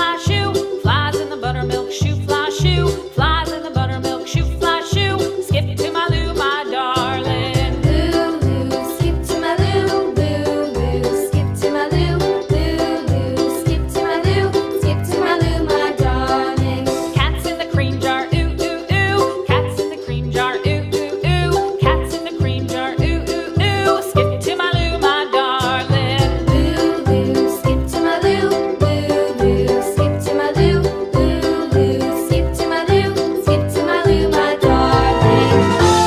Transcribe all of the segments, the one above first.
fly shoe. Flies in the buttermilk shoe, fly shoe. Flies in the buttermilk shoe, fly shoe. Skip to my Lou, my darling. Lou, skip to my Lou, Lou, skip to my Lou, Lou, skip to my Lou, skip to my Lou, my darling. Cats in the cream jar, ooh, ooh, ooh. Cats in the cream jar, ooh, ooh, ooh. Cats in the cream jar, ooh, ooh, ooh. Skip to my Lou, my darling. Lou, skip to my Lou, Lou, skip to my Lou, Lou, skip to my Lou, skip to my Lou, my darling.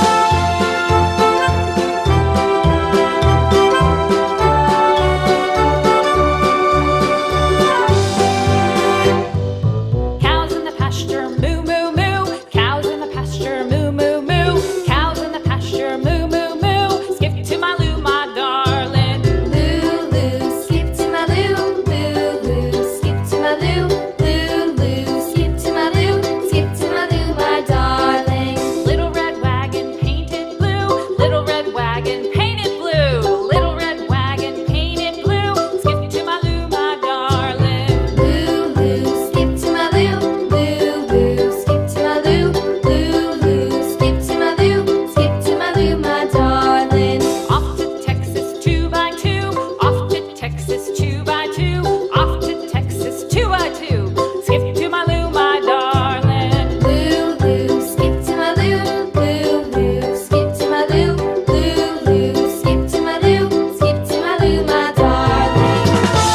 Cows in the pasture, moo, moo, moo. Cows in the pasture, moo, moo, moo. Cows in the pasture, moo, moo, moo. Skip to my Lou, my darling. Lou, skip to my Lou, Lou, skip to my Lou, Lou, skip to my Lou, skip to my Lou, my darling. Little red wagon painted blue. Little red wagon painted blue. Little red wagon painted blue. Skip to my Lou, my darling. Lou, skip to my Lou, Lou, skip to my Lou, Lou, skip to my Lou, skip to my Lou, my darling. Off to Texas 2x2. Off to Texas 2x2. Off to Texas 2x2. Skip to my Lou, my darling. Lou, skip to my Lou, Lou, skip to my Lou, Lou, skip to my Lou, skip to my Lou, my darling.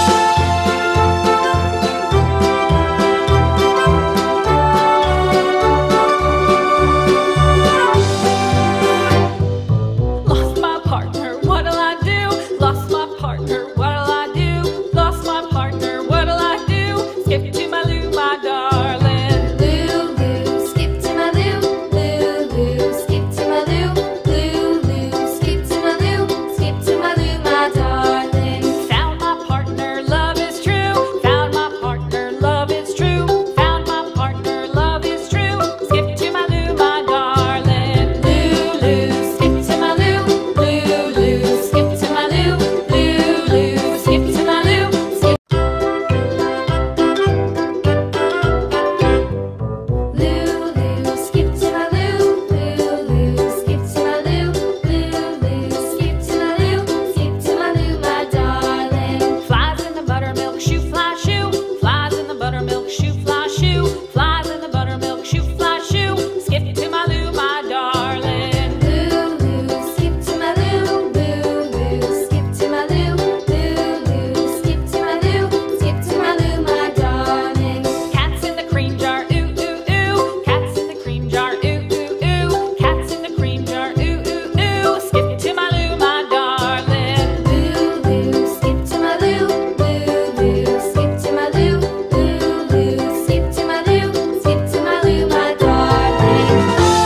Lost my partner, what'll I do? Lost my partner, what'll I do? Lost my partner, what'll I do? Skip to my Lou, my darling. Lou, skip to my Lou, Lou, skip to my Lou, Lou, skip to my Lou, skip to my Lou, my darling. Found my partner, love is true. Found my partner, love is true. Found my partner, love is true. Skip to my Lou, my darling. Lou, skip to my Lou. Lou, skip to my Lou. Lou, skip to my Lou. Skip. Lou, skip to my Lou, skip to my Lou, skip to my Lou, skip to my Lou, my darling. Flies in the buttermilk shoe, fly shoe. Flies in the buttermilk shoe, fly shoe. Flies in the buttermilk shoe, fly shoe. Skip to my Lou, my darling. Lou, skip to my Lou, skip to my Lou, skip to my Lou, skip to my Lou, my darling. Cats in the cream jar, ooh, ooh, ooh. Cats in the cream jar, ooh, ooh, ooh. Cats in the cream jar, ooh, ooh, ooh. Skip to my Lou, my darling. Lou, skip to my Lou, skip to my Lou, skip to my Lou, skip to my Lou, my darling.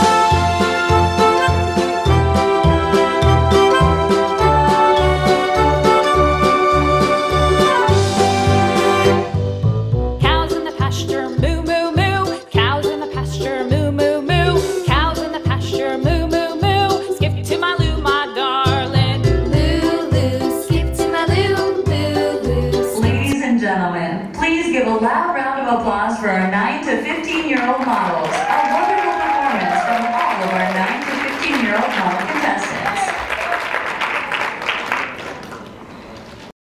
Cows in the pasture, moo, moo, moo. Cows in the pasture, moo, moo, moo. Cows in the pasture, moo, moo, moo. Skip to my Lou, my darling. Lou, skip to my Lou, Ladies and gentlemen, please give a loud round of applause for our 9 to 15-year-old models. A wonderful performance from all of our 9 to 15-year-old model contestants.